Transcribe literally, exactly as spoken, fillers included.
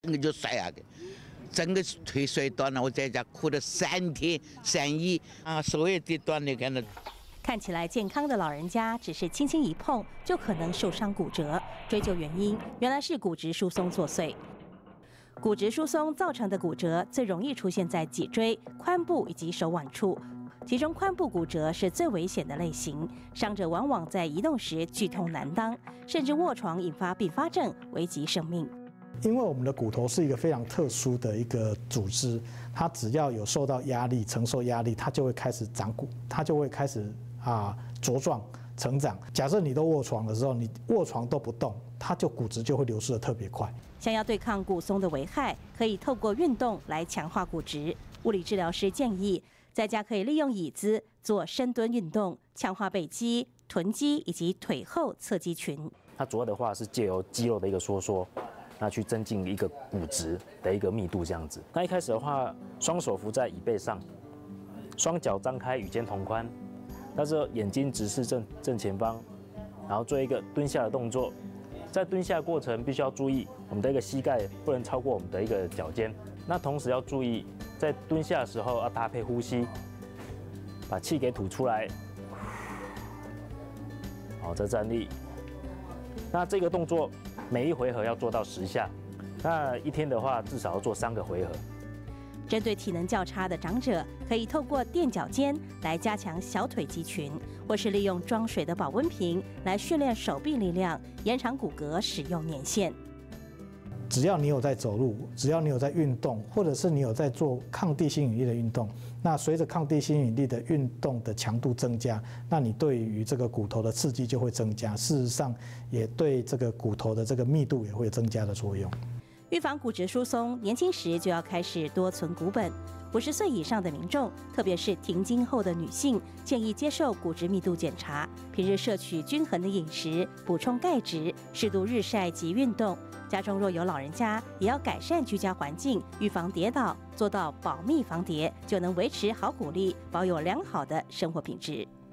整个就摔下去，整个腿摔断了。我在家哭了三天三夜啊，手也跌断了，看到。 看起来健康的老人家，只是轻轻一碰就可能受伤骨折。追究原因，原来是骨质疏松作祟。骨质疏松造成的骨折最容易出现在脊椎、髋部以及手腕处，其中髋部骨折是最危险的类型，伤者往往在移动时剧痛难当，甚至卧床引发并发症，危及生命。 因为我们的骨头是一个非常特殊的一个组织，它只要有受到压力、承受压力，它就会开始长骨，它就会开始啊茁壮成长。假设你都卧床的时候，你卧床都不动，它就骨质就会流失的特别快。 想要对抗骨松的危害，可以透过运动来强化骨质。物理治疗师建议，在家可以利用椅子做深蹲运动，强化背肌、臀肌以及腿后侧肌群。 它主要的话是借由肌肉的一个收缩，那去增进一个骨质的一个密度这样子。那一开始的话，双手扶在椅背上，双脚张开与肩同宽，但是眼睛直视正正前方，然后做一个蹲下的动作。在蹲下的过程必须要注意，我们的一个膝盖不能超过我们的一个脚尖。那同时要注意，在蹲下的时候要搭配呼吸，把气给吐出来。好，再站立。那这个动作每一回合要做到十下，那一天的话至少要做三个回合。 针对体能较差的长者，可以透过垫脚尖来加强小腿肌群，或是利用装水的保温瓶来训练手臂力量，延长骨骼使用年限。 只要你有在走路，只要你有在运动，或者是你有在做抗地心引力的运动，那随着抗地心引力的运动的强度增加，那你对于这个骨头的刺激就会增加，事实上也对这个骨头的这个密度也会有增加的作用。 预防骨质疏松，年轻时就要开始多存骨本。五十岁以上的民众，特别是停经后的女性，建议接受骨质密度检查。平日摄取均衡的饮食，补充钙质，适度日晒及运动。家中若有老人家，也要改善居家环境，预防跌倒，做到保密防跌，就能维持好骨力，保有良好的生活品质。